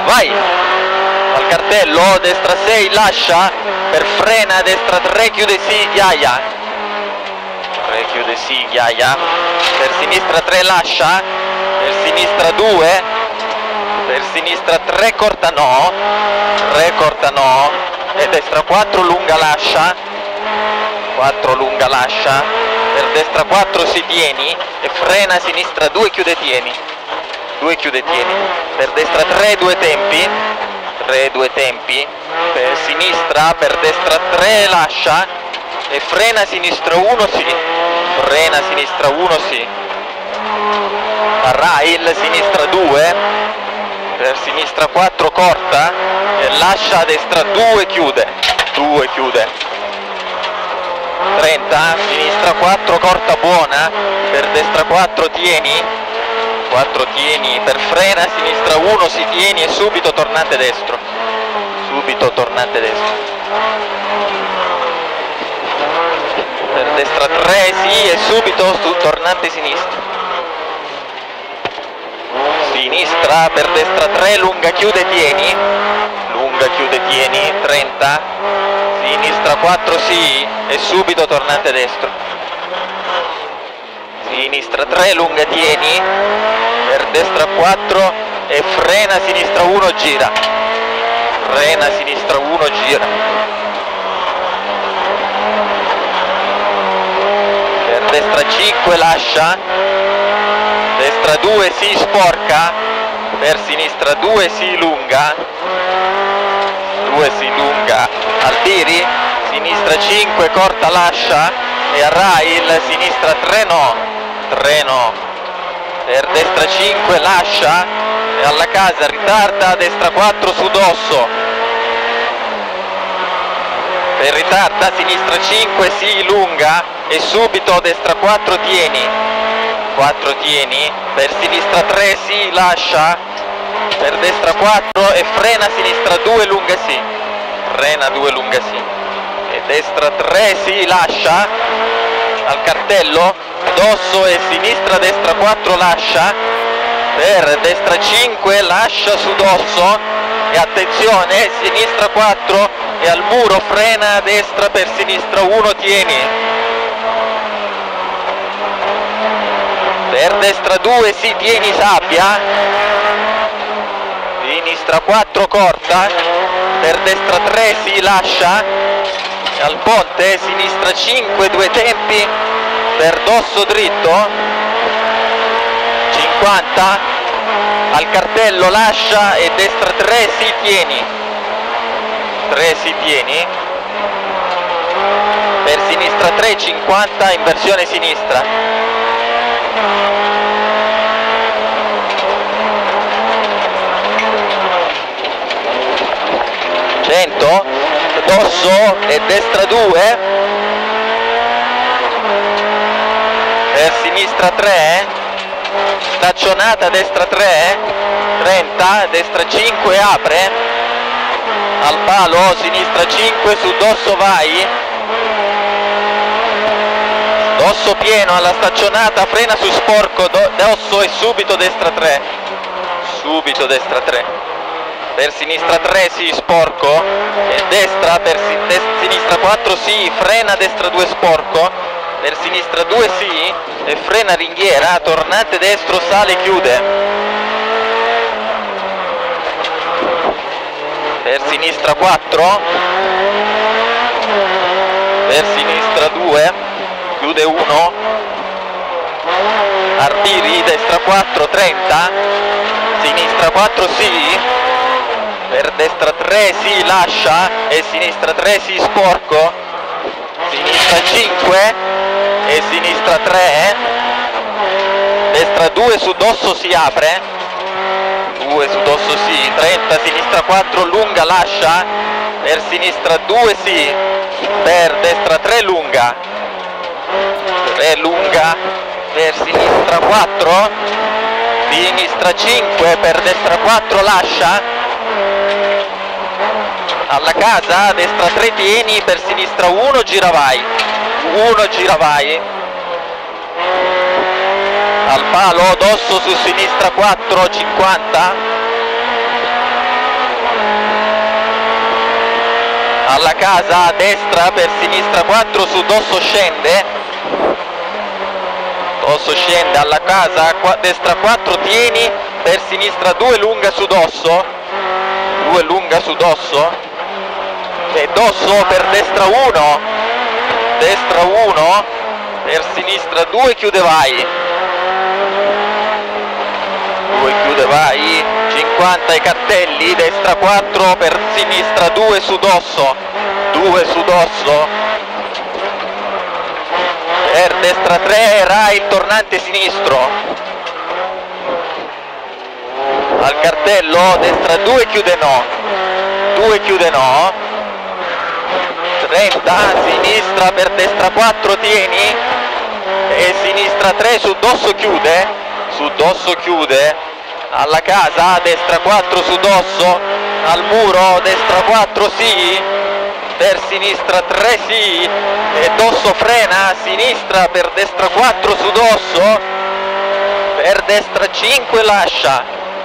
vai, al cartello, destra 6, lascia, per frena, destra 3, chiude sì, Ghiaia, 3 chiude sì, Ghiaia, per sinistra 3, lascia, per sinistra 2, per sinistra 3, corta no, 3 corta no, e destra 4, lunga lascia, 4 lunga lascia, per destra 4 si tieni, e frena, sinistra 2, chiude tieni, 2 chiude tieni, per destra 3, 2 tempi, 3 2 tempi, per sinistra, per destra 3 lascia, e frena, sinistra 1 sì, frena, sinistra 1 sì, a rail, sinistra 2, per sinistra 4 corta, e lascia, destra 2 chiude, 2 chiude, 30, sinistra 4 corta buona, per destra 4 tieni, 4 tieni, per frena, sinistra 1 si tieni, e subito tornante destro, subito tornante destro, per destra 3 sì, e subito su tornante sinistro, sinistra, per destra 3, lunga chiude tieni, lunga chiude tieni, 30, sinistra 4 sì, e subito tornante destro, sinistra 3, lunga tieni, per destra 4, e frena, sinistra 1 gira, frena, sinistra 1 gira, per destra 5 lascia, destra 2 si sporca, per sinistra 2 si lunga, 2 si lunga, Aldiri, sinistra 5 corta lascia, e a rail, sinistra 3 no, 3 no, per destra 5 lascia, e alla casa ritarda, destra 4 su dosso, per ritarda, sinistra 5 si lunga, e subito destra 4 tieni, 4 tieni, per sinistra 3 si lascia, per destra 4, e frena, sinistra 2 lunga sì, frena 2 lunga sì, e destra 3 si lascia, al cartello, dosso, e sinistra, destra 4 lascia, per destra 5 lascia su dosso, e attenzione, sinistra 4, e al muro frena, destra, per sinistra 1 tieni, per destra 2 si tieni sabbia, sinistra 4 corta, per destra 3 si lascia, al ponte, sinistra 5 2 tempi, per dosso dritto, 50, al cartello lascia, e destra 3 si tieni, 3 si tieni, per sinistra 3 50, inversione sinistra, 100, dosso, e destra 2, per sinistra 3, staccionata, destra 3, 30, destra 5 apre, al palo, sinistra 5 su dosso vai, dosso pieno alla staccionata, frena su sporco, dosso, e subito destra 3, subito destra 3, per sinistra 3 sì sporco, e destra, per sinistra 4 sì, frena, destra 2 sporco, per sinistra 2 sì, e frena ringhiera, tornante destro, sale, chiude, per sinistra 4, per sinistra 2, chiude 1, Ardiri, destra 4, 30, sinistra 4 sì, per destra 3 si lascia, e sinistra 3 si sporco, sinistra 5, e sinistra 3, destra 2 su dosso si apre, 2 su dosso sì, 30, sinistra 4 lunga lascia, per sinistra 2 sì, per destra 3 lunga, 3 lunga, per sinistra 4, sinistra 5, per destra 4 lascia, alla casa, destra 3 tieni, per sinistra 1 gira vai, 1 gira vai, al palo, dosso su sinistra 4, 50, alla casa, destra per sinistra 4 su Dosso scende, Dosso scende alla casa, destra 4 tieni, per sinistra 2 lunga su Dosso, 2 lunga su Dosso, e Dosso per destra 1, destra 1, per sinistra 2 chiude vai, 2 chiude vai, 50 ai cartelli, destra 4 per sinistra 2 su Dosso, 2 su Dosso, per destra 3 Rai tornante sinistro, al cartello, destra 2 chiude no, 2 chiude no, 30, sinistra per destra 4 tieni, e sinistra 3 su Dosso chiude, alla casa, destra 4 su Dosso, al muro, destra 4 sì, per sinistra 3 sì, e Dosso frena, sinistra per destra 4 su Dosso, per destra 5 lascia,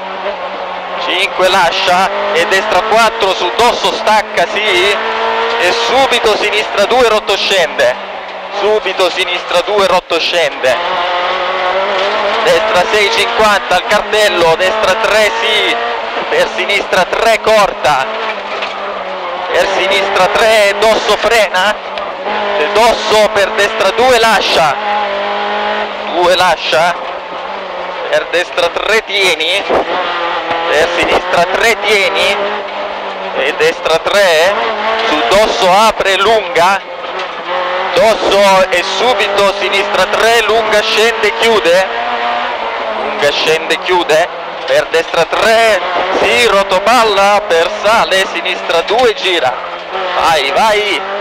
5 lascia, e destra 4 su Dosso stacca sì, e subito sinistra 2 rotto scende, subito sinistra 2 rotto scende, destra 6,50 al cartello, destra 3 sì, per sinistra 3 corta, per sinistra 3 Dosso frena, e Dosso per destra 2 lascia, 2 lascia, per destra 3 tieni, per sinistra 3 tieni, e destra 3 su Dosso apre lunga, Dosso e subito sinistra 3 lunga scende chiude, lunga scende chiude, per destra 3 sì rotopalla per sale, sinistra 2 gira, vai vai.